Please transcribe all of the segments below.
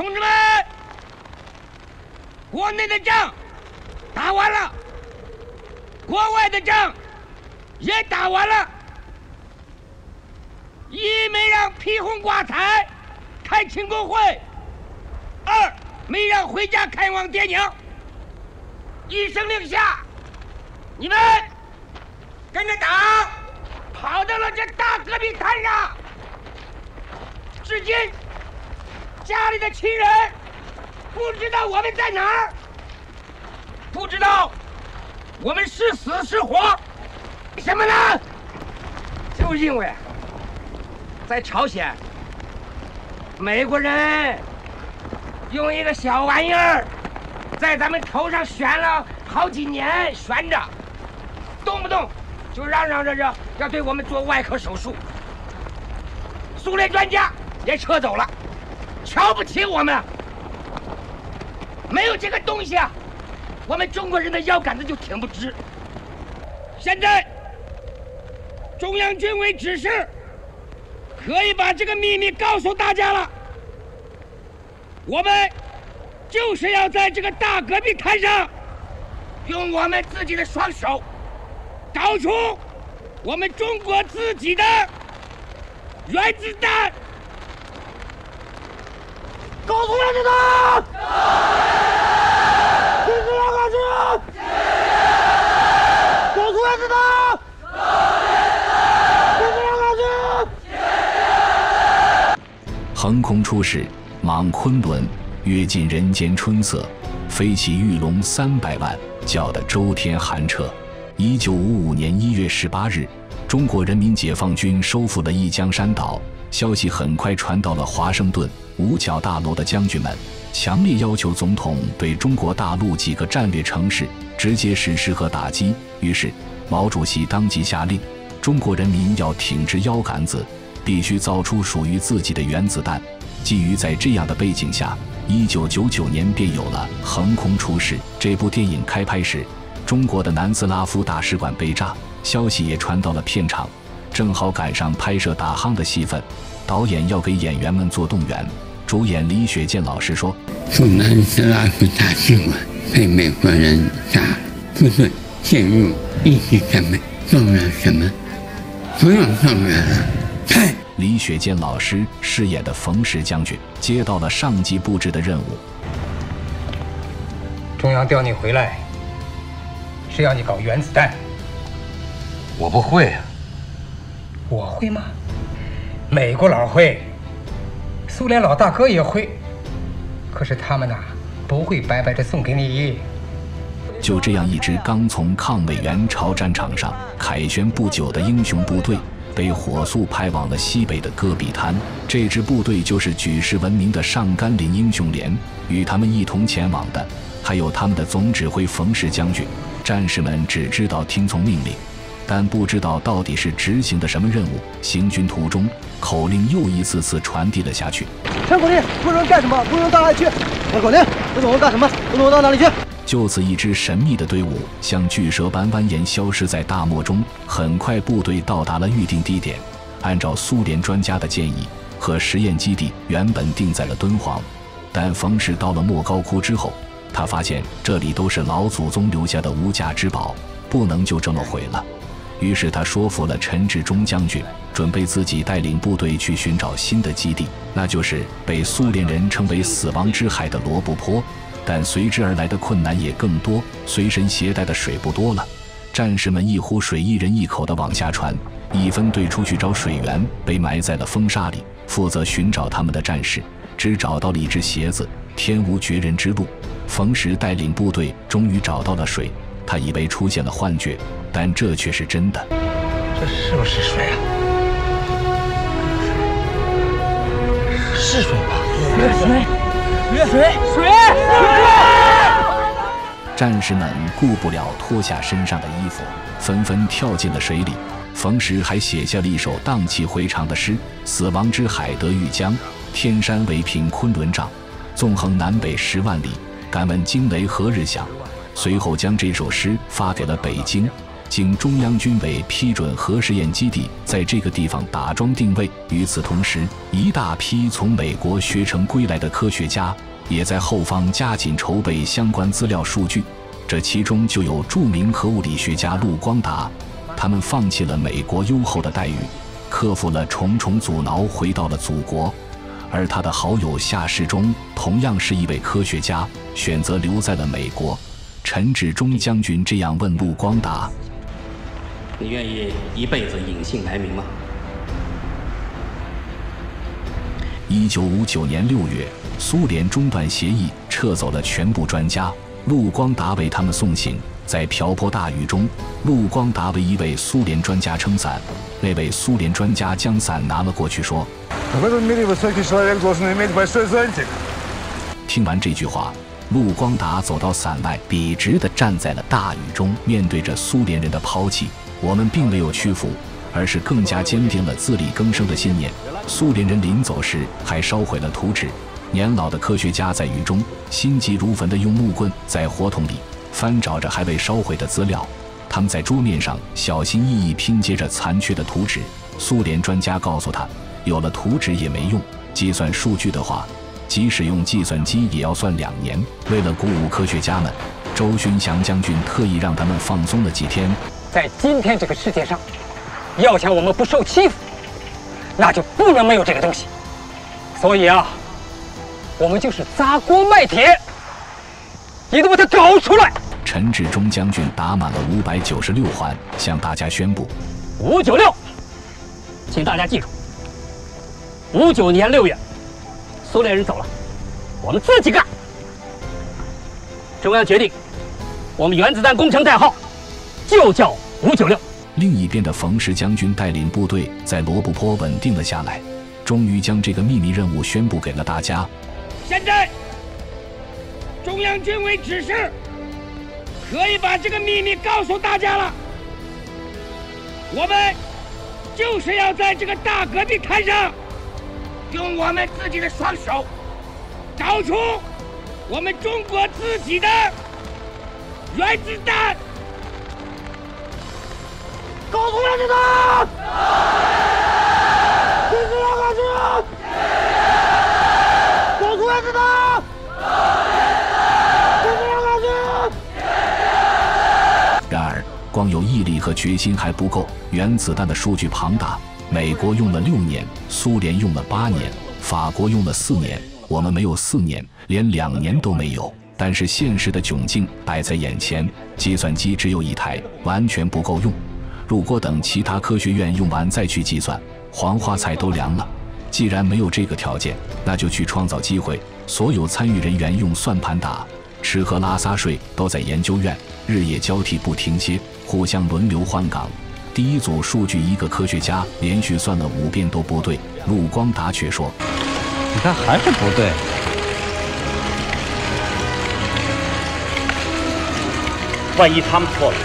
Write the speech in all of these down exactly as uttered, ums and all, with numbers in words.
同志们，国内的仗打完了，国外的仗也打完了。一没让披红挂彩开庆功会，二没让回家看望爹娘。一声令下，你们跟着党跑到了这大戈壁滩上。至今，家里的亲人不知道我们在哪儿，不知道我们是死是活。为什么呢？就因为在朝鲜，美国人用一个小玩意儿在咱们头上悬了好几年，悬着，动不动就嚷嚷着着要对我们做外科手术。苏联专家也撤走了，瞧不起我们。没有这个东西啊，我们中国人的腰杆子就挺不直。现在中央军委指示，可以把这个秘密告诉大家了。我们就是要在这个大戈壁滩上，用我们自己的双手，搞出我们中国自己的原子弹。搞出原子弹！支持杨老师！搞出原子弹！支持杨老师！ 横空出世，莽昆仑，阅尽人间春色，飞起玉龙三百万，叫得周天寒彻。一九五五年一月十八日，中国人民解放军收复了一江山岛。消息很快传到了华盛顿、五角大楼的将军们，强烈要求总统对中国大陆几个战略城市直接实施和打击。于是，毛主席当即下令，中国人民要挺直腰杆子，必须造出属于自己的原子弹。基于在这样的背景下，一九九九年便有了《横空出世》这部电影。开拍时，中国的南斯拉夫大使馆被炸，消息也传到了片场，正好赶上拍摄打夯的戏份，导演要给演员们做动员。主演李雪健老师说：“ 驻南斯拉夫大使馆被美国人炸，部队陷入一级战备，动员什么？不用动员了。”嗨。 李雪健老师饰演的冯石将军接到了上级布置的任务， 中央调你回来是要你搞原子弹。 我不会啊。 我会吗？美国佬会，苏联老大哥也会，可是他们呐、啊，不会白白的送给你。 就这样，一支刚从抗美援朝战场上凯旋不久的英雄部队，被火速派往了西北的戈壁滩。这支部队就是举世闻名的上甘岭英雄连，与他们一同前往的还有他们的总指挥冯石将军。战士们只知道听从命令，但不知道到底是执行的什么任务。行军途中，口令又一次次传递了下去： 陈口令，不准干什么，不准到哪里去。陈口令，不准我干什么，不准我到哪里去。 就此，一支神秘的队伍像巨蛇般蜿蜒消失在大漠中。很快，部队到达了预定地点。按照苏联专家的建议，和实验基地原本定在了敦煌，但冯石到了莫高窟之后，他发现这里都是老祖宗留下的无价之宝，不能就这么毁了。于是他说服了陈志忠将军，准备自己带领部队去寻找新的基地，那就是被苏联人称为死亡之海的罗布泊。但随之而来的困难也更多，随身携带的水不多了。战士们一壶水一人一口地往下传，一分队出去找水源，被埋在了风沙里。负责寻找他们的战士只找到了一只鞋子，天无绝人之路。冯石带领部队终于找到了水，他以为出现了幻觉，但这却是真的。 这是不是水啊？是水吧？水水水水水！ 战士们顾不了脱下身上的衣服，纷纷跳进了水里。冯石还写下了一首荡气回肠的诗：死亡之海得玉江，天山为凭昆仑帐，纵横南北十万里，敢问惊雷何日响。随后将这首诗发给了北京， 经中央军委批准核试验基地在这个地方打桩定位。与此同时，一大批从美国学成归来的科学家也在后方加紧筹备相关资料数据，这其中就有著名核物理学家陆光达。他们放弃了美国优厚的待遇，克服了重重阻挠，回到了祖国。而他的好友夏世忠同样是一位科学家，选择留在了美国。陈志忠将军这样问陆光达： 你愿意一辈子隐姓埋名吗？ 一九五九年六月，苏联中断协议，撤走了全部专家。陆光达为他们送行，在瓢泼大雨中，陆光达为一位苏联专家撑伞，那位苏联专家将伞拿了过去，说：听完这句话，陆光达走到伞外，笔直地站在了大雨中，面对着苏联人的抛弃，我们并没有屈服，而是更加坚定了自力更生的信念。苏联人临走时还烧毁了图纸，年老的科学家在雨中心急如焚地用木棍在火桶里翻找着还未烧毁的资料，他们在桌面上小心翼翼拼接着残缺的图纸。苏联专家告诉他，有了图纸也没用，计算数据的话，即使用计算机也要算两年。为了鼓舞科学家们，周勋祥将军特意让他们放松了几天。 在今天这个世界上，要想我们不受欺负，那就不能没有这个东西。所以啊，我们就是砸锅卖铁，也得把它搞出来。 陈志忠将军打满了五百九十六环，向大家宣布： 五九六，请大家记住，五九年六月，苏联人走了，我们自己干。中央决定，我们原子弹工程代号就叫五九六。 另一边的冯石将军带领部队在罗布泊稳定了下来，终于将这个秘密任务宣布给了大家。 现在，中央军委指示，可以把这个秘密告诉大家了。我们就是要在这个大戈壁滩上，用我们自己的双手，找出我们中国自己的原子弹。搞出原子弹！原子弹干去！搞出原子弹！原子弹干去！ 然而，光有毅力和决心还不够。原子弹的数据庞大，美国用了六年，苏联用了八年，法国用了四年，我们没有四年，连两年都没有。但是现实的窘境摆在眼前，计算机只有一台，完全不够用。如果等其他科学院用完再去计算，黄花菜都凉了。既然没有这个条件，那就去创造机会。所有参与人员用算盘打，吃喝拉撒睡都在研究院，日夜交替不停歇，互相轮流换岗。第一组数据一个科学家连续算了五遍都不对，陆光达却说： 你看还是不对。 万一他们错了。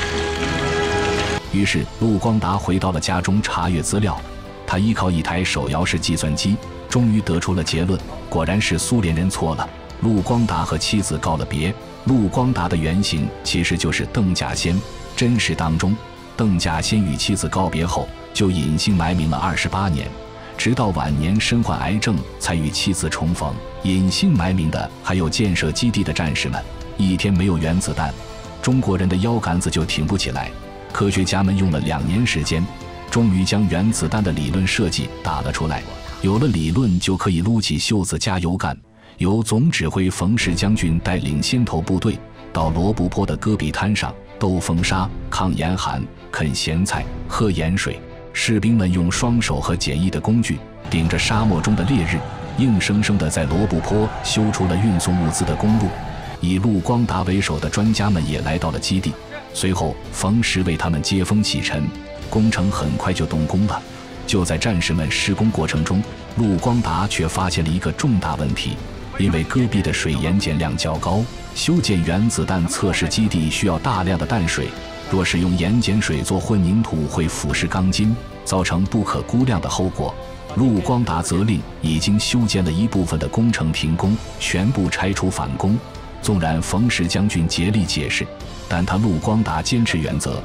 于是陆光达回到了家中查阅资料，他依靠一台手摇式计算机，终于得出了结论，果然是苏联人错了。陆光达和妻子告了别。陆光达的原型其实就是邓稼先。真实当中，邓稼先与妻子告别后就隐姓埋名了二十八年，直到晚年身患癌症才与妻子重逢。隐姓埋名的还有建设基地的战士们。一天没有原子弹，中国人的腰杆子就挺不起来。科学家们用了两年时间，终于将原子弹的理论设计打了出来。有了理论，就可以撸起袖子加油干。由总指挥冯石将军带领先头部队到罗布泊的戈壁滩上兜风沙、抗严寒、啃咸菜、喝盐水。士兵们用双手和简易的工具，顶着沙漠中的烈日，硬生生地在罗布泊修出了运送物资的公路。以陆光达为首的专家们也来到了基地。随后冯石为他们接风洗尘，工程很快就动工了。就在战士们施工过程中，陆光达却发现了一个重大问题。因为戈壁的水盐碱量较高，修建原子弹测试基地需要大量的淡水，若使用盐碱水做混凝土会腐蚀钢筋，造成不可估量的后果。陆光达责令已经修建了一部分的工程停工，全部拆除返工。纵然冯石将军竭力解释，但他陆光达坚持原则，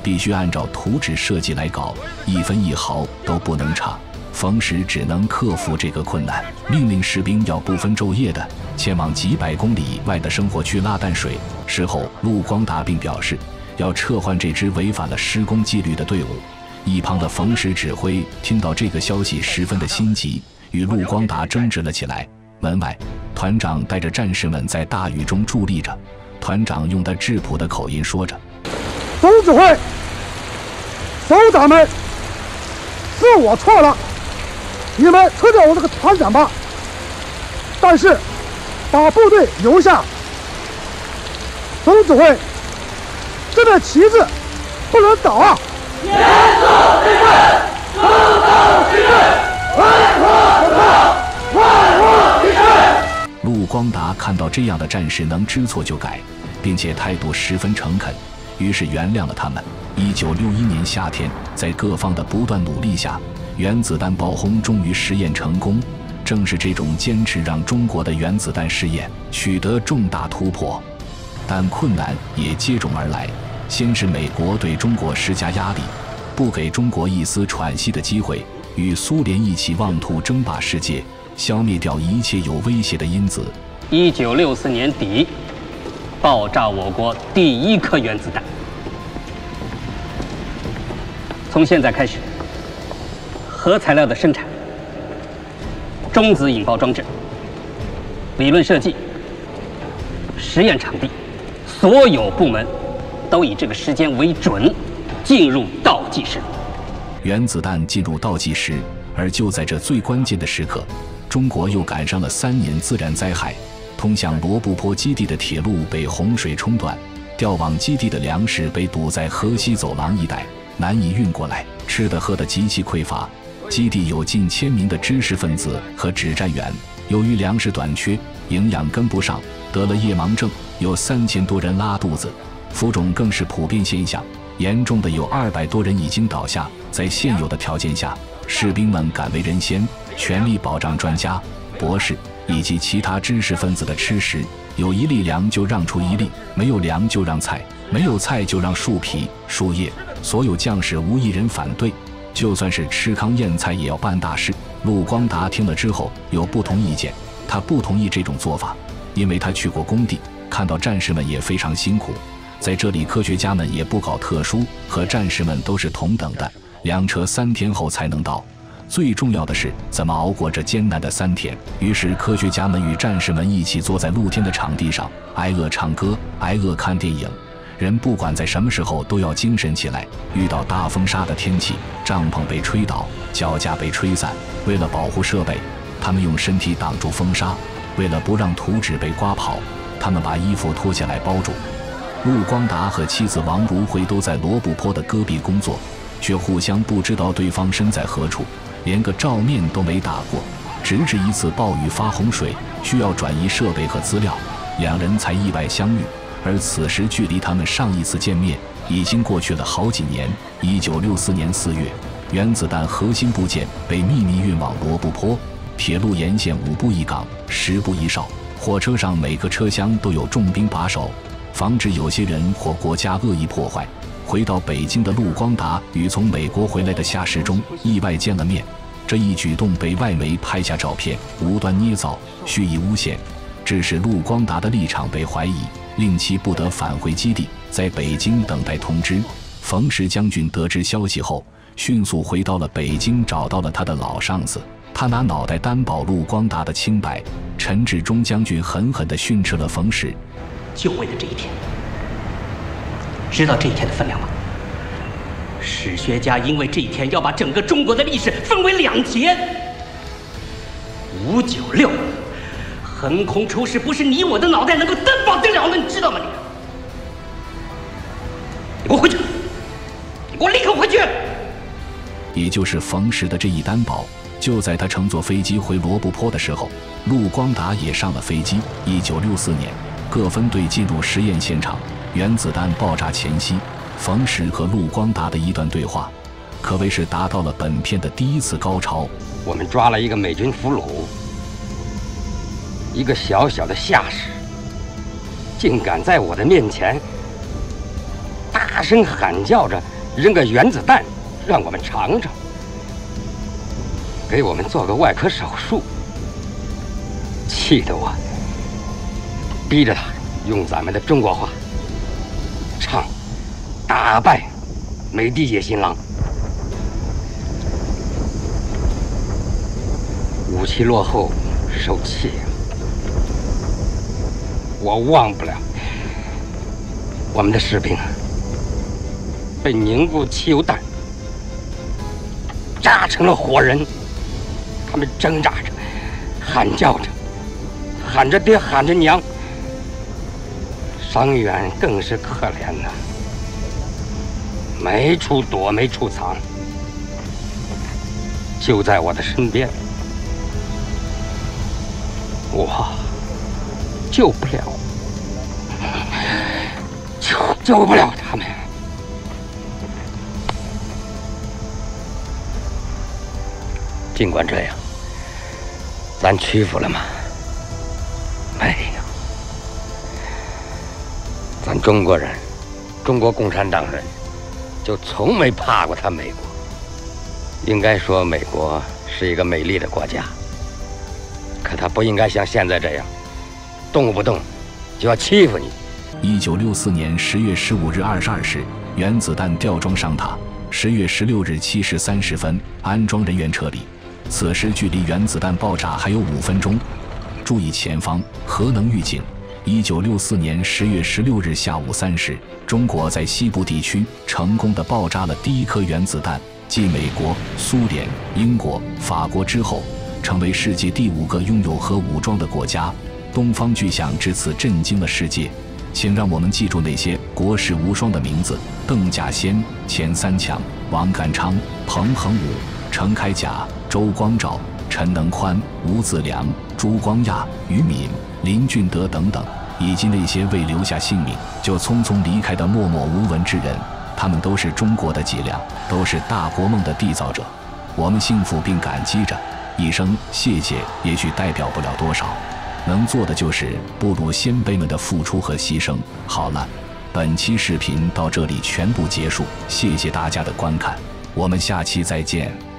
必须按照图纸设计来搞，一分一毫都不能差。冯时只能克服这个困难，命令士兵要不分昼夜的前往几百公里外的生活区拉淡水。事后，陆光达并表示要撤换这支违反了施工纪律的队伍。一旁的冯时指挥听到这个消息，十分的心急，与陆光达争执了起来。门外，团长带着战士们在大雨中伫立着，团长用他质朴的口音说着：“ 总指挥，首长们，是我错了，你们撤掉我这个团长吧，但是把部队留下。总指挥，这面旗帜不能倒啊！”严肃立正，出动击阵，万火不破，万火击阵。 陆光达看到这样的战士能知错就改，并且态度十分诚恳，于是原谅了他们。一九六一年夏天，在各方的不断努力下，原子弹爆轰终于实验成功。正是这种坚持，让中国的原子弹试验取得重大突破。但困难也接踵而来。先是美国对中国施加压力，不给中国一丝喘息的机会，与苏联一起妄图争霸世界，消灭掉一切有威胁的因子。 一九六四年底，爆炸我国第一颗原子弹。从现在开始，核材料的生产、中子引爆装置、理论设计、实验场地，所有部门都以这个时间为准，进入倒计时。 原子弹进入倒计时，而就在这最关键的时刻，中国又赶上了三年自然灾害，通向罗布泊基地的铁路被洪水冲断，调往基地的粮食被堵在河西走廊一带，难以运过来，吃的喝的极其匮乏。基地有近千名的知识分子和指战员，由于粮食短缺，营养跟不上，得了夜盲症，有三千多人拉肚子。浮肿更是普遍现象，严重的有二百多人已经倒下。在现有的条件下，士兵们敢为人先，全力保障专家、博士以及其他知识分子的吃食，有一粒粮就让出一粒，没有粮就让菜，没有菜就让树皮、树叶。所有将士无一人反对，就算是吃糠咽菜也要办大事。陆光达听了之后有不同意见，他不同意这种做法，因为他去过工地，看到战士们也非常辛苦。在这里，科学家们也不搞特殊，和战士们都是同等的。粮车三天后才能到，最重要的是怎么熬过这艰难的三天。于是，科学家们与战士们一起坐在露天的场地上，挨饿唱歌，挨饿看电影。人不管在什么时候都要精神起来。遇到大风沙的天气，帐篷被吹倒，脚架被吹散，为了保护设备，他们用身体挡住风沙；为了不让图纸被刮跑，他们把衣服脱下来包住。陆光达和妻子王如慧都在罗布泊的戈壁工作，却互相不知道对方身在何处，连个照面都没打过。直至一次暴雨发洪水，需要转移设备和资料，两人才意外相遇。而此时距离他们上一次见面已经过去了好几年。一九六四年四月，原子弹核心部件被秘密运往罗布泊，铁路沿线五步一岗，十步一哨，火车上每个车厢都有重兵把守，防止有些人或国家恶意破坏。回到北京的陆光达与从美国回来的夏世忠意外见了面，这一举动被外媒拍下照片，无端捏造，蓄意诬陷，致使陆光达的立场被怀疑，令其不得返回基地，在北京等待通知。冯时将军得知消息后，迅速回到了北京，找到了他的老上司，他拿脑袋担保陆光达的清白。陈志忠将军狠狠地训斥了冯时， 就为了这一天，知道这一天的分量吗？史学家因为这一天要把整个中国的历史分为两节。五九六，横空出世不是你我的脑袋能够担保得了的，你知道吗？你，你给我回去！你给我立刻回去！ 也就是冯时的这一担保，就在他乘坐飞机回罗布泊的时候，陆光达也上了飞机。一九六四年，各分队进入实验现场。原子弹爆炸前夕，冯时和陆光达的一段对话，可谓是达到了本片的第一次高潮。 我们抓了一个美军俘虏，一个小小的下士，竟敢在我的面前大声喊叫着扔个原子弹让我们尝尝，给我们做个外科手术，气得我逼着他用咱们的中国话唱《打败美帝野新郎》。武器落后，受气啊！我忘不了我们的士兵被凝固汽油弹炸成了火人，他们挣扎着，喊叫着，喊着爹，喊着娘。伤员更是可怜呐，没处躲，没处藏，就在我的身边。我救不了，救救不了他们。尽管这样，咱屈服了吗？没有。咱中国人，中国共产党人，就从没怕过他美国。应该说，美国是一个美丽的国家。可他不应该像现在这样，动不动就要欺负你。 一九六四年十月十五日二十二时，原子弹吊装上塔。十月十六日七时三十分，安装人员撤离。此时距离原子弹爆炸还有五分钟。注意前方，核能预警。一九六四年十月十六日下午三时，中国在西部地区成功地爆炸了第一颗原子弹，继美国、苏联、英国、法国之后，成为世界第五个拥有核武装的国家。东方巨响至此震惊了世界。请让我们记住那些国士无双的名字：邓稼先、钱三强、王淦昌、彭恒武、程开甲、周光召、陈能宽、吴自良、朱光亚、于敏、林俊德等等，以及那些未留下姓名就匆匆离开的默默无闻之人，他们都是中国的脊梁，都是大国梦的缔造者。我们幸福并感激着，一声谢谢也许代表不了多少，能做的就是不辱先辈们的付出和牺牲。好了，本期视频到这里全部结束，谢谢大家的观看，我们下期再见。